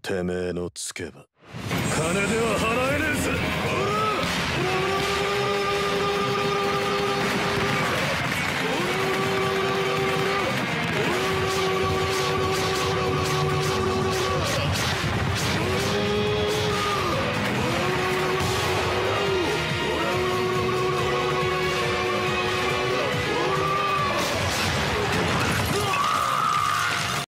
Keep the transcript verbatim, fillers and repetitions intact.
てめえのつけば金では払